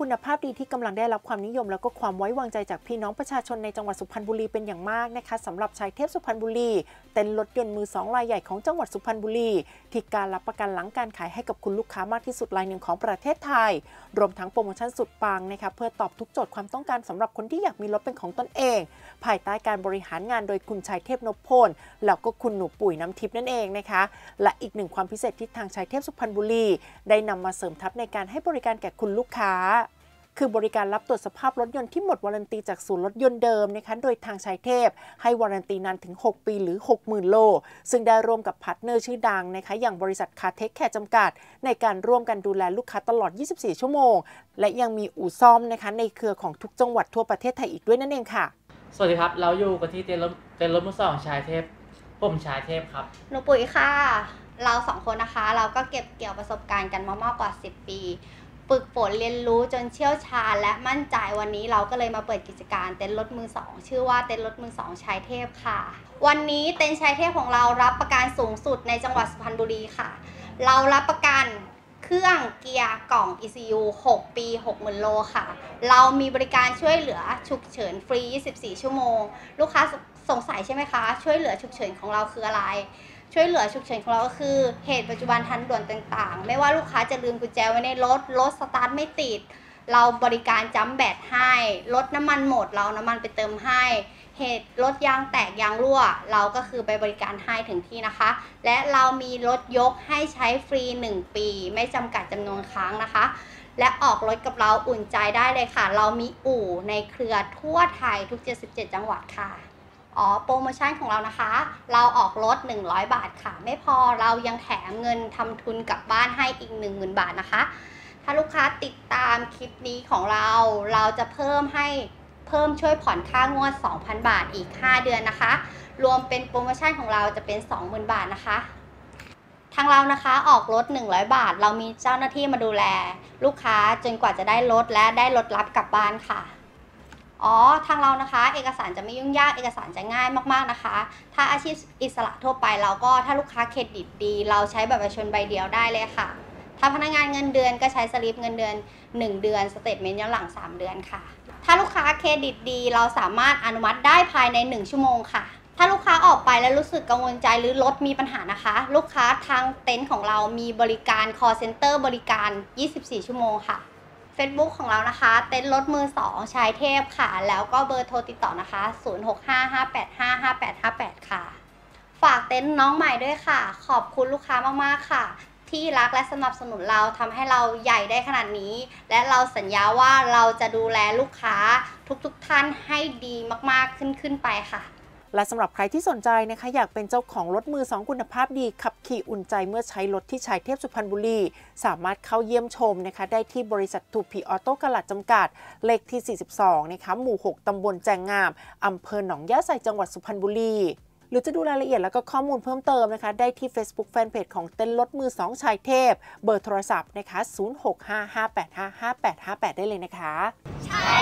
คุณภาพดีที่กำลังได้รับความนิยมแล้วก็ความไว้วางใจจากพี่น้องประชาชนในจังหวัดสุพรรณบุรีเป็นอย่างมากนะคะสำหรับชายเทพสุพรรณบุรีเต็นท์รถยนต์มือ2รายใหญ่ของจังหวัดสุพรรณบุรีที่การรับประกันหลังการขายให้กับคุณลูกค้ามากที่สุดรายหนึ่งของประเทศไทยรวมทั้งโปรโมชั่นสุดปังนะคะเพื่อตอบทุกโจทย์ความต้องการสำหรับคนที่อยากมีรถเป็นของตนเองภายใต้การบริหารงานโดยคุณชายเทพนพพลแล้วก็คุณหนูปุ๋ยน้ำทิพย์นั่นเองนะคะและอีกหนึ่งความพิเศษที่ทางชายเทพสุพรรณบุรีได้นำมาเสริมทัพในการให้บริการแก่คุณลูกค้าคือบริการรับตรวจสภาพรถยนต์ที่หมดวารันตีจากศูนย์รถยนต์เดิมนะคะโดยทางชายเทพให้วารันตีนานถึง6ปีหรือ 60,000 โลซึ่งได้ร่วมกับพาร์ทเนอร์ชื่อดังนะคะอย่างบริษัทคาเทคแคร์จำกัดในการร่วมกันดูแลลูกค้าตลอด24ชั่วโมงและยังมีอู่ซ่อมนะคะในเครือของทุกจังหวัดทั่วประเทศไทยอีกด้วยนั่นเองค่ะสวัสดีครับเราอยู่กันที่เต็นท์รถมือสองชายเทพผมชายเทพครับหนูปุ๋ยค่ะเรา2คนนะคะเราก็เก็บเกี่ยวประสบการณ์กันมามากกว่า10ปีฝึกฝนเรียนรู้จนเชี่ยวชาญและมั่นใจวันนี้เราก็เลยมาเปิดกิจการเต็นท์รถมือ2ชื่อว่าเต็นท์รถมือ2ชายเทพค่ะวันนี้เต็นท์ชายเทพของเรารับประกันสูงสุดในจังหวัดสุพรรณบุรีค่ะเรารับประกันเครื่องเกียร์กล่อง ECU 6 ปี 60,000 โลค่ะเรามีบริการช่วยเหลือฉุกเฉินฟรี24ชั่วโมงลูกค้าสงสัยใช่ไหมคะช่วยเหลือฉุกเฉินของเราคืออะไรช่วยเหลือฉุกเฉินของเราก็คือเหตุปัจจุบันทันด่วนต่างๆไม่ว่าลูกค้าจะลืมกุญแจไว้ในรถสตาร์ทไม่ติดเราบริการจัมป์แบตให้รถน้ำมันหมดเราน้ำมันไปเติมให้เหตุรถยางแตกยางรั่วเราก็คือไปบริการให้ถึงที่นะคะและเรามีรถยกให้ใช้ฟรี1ปีไม่จำกัดจำนวนครั้งนะคะและออกรถกับเราอุ่นใจได้เลยค่ะเรามีอู่ในเครือทั่วไทยทุก77จังหวัดค่ะโปรโมชั่นของเรานะคะเราออกรถ100 บาทค่ะไม่พอเรายังแถมเงินทำทุนกลับบ้านให้อีก 10,000 บาทนะคะถ้าลูกค้าติดตามคลิปนี้ของเราจะเพิ่มช่วยผ่อนค่างวด 2,000 บาทอีก5เดือนนะคะรวมเป็นโปรโมชั่นของเราจะเป็น 20,000 บาทนะคะทางเรานะคะออกรถ100 บาทเรามีเจ้าหน้าที่มาดูแลลูกค้าจนกว่าจะได้รถและได้รถรับกลับบ้านค่ะทางเรานะคะเอกสารจะไม่ยุ่งยากเอกสารจะง่ายมากๆนะคะถ้าอาชีพอิสระทั่วไปเราก็ถ้าลูกค้าเครดิตดีเราใช้บัตรประชาชนใบเดียวได้เลยค่ะถ้าพนักงานเงินเดือนก็ใช้สลิปเงินเดือน1เดือนสเตทเมนต์ย้อนหลัง3เดือนค่ะถ้าลูกค้าเครดิตดีเราสามารถอนุมัติได้ภายใน1ชั่วโมงค่ะถ้าลูกค้าออกไปแล้วรู้สึกกังวลใจหรือรถมีปัญหานะคะลูกค้าทางเต็นท์ของเรามีบริการ call center บริการ24ชั่วโมงค่ะFacebook ของเรานะคะเต็นท์รถมือ2ชายเทพค่ะแล้วก็เบอร์โทรติดต่อนะคะ0655855858ค่ะฝากเต็นท์น้องใหม่ด้วยค่ะขอบคุณลูกค้ามากๆค่ะที่รักและสนับสนุนเราทำให้เราใหญ่ได้ขนาดนี้และเราสัญญาว่าเราจะดูแลลูกค้าทุกท่านให้ดีมากๆขึ้นไปค่ะและสำหรับใครที่สนใจนะคะอยากเป็นเจ้าของรถมือ2คุณภาพดีขับขี่อุ่นใจเมื่อใช้รถที่ชายเทพสุพรรณบุรีสามารถเข้าเยี่ยมชมนะคะได้ที่บริษัททูพีออโต้กลั่นจำกัดเลขที่42นะคะหมู่6ตำบลแจงงามอำเภอหนองย่าไซจังหวัดสุพรรณบุรีหรือจะดูรายละเอียดแล้วก็ข้อมูลเพิ่มเติมนะคะได้ที่ Facebook Fanpage ของเต็นท์รถมือ2ชายเทพเบอร์โทรศัพท์นะคะ0655855858ได้เลยนะคะ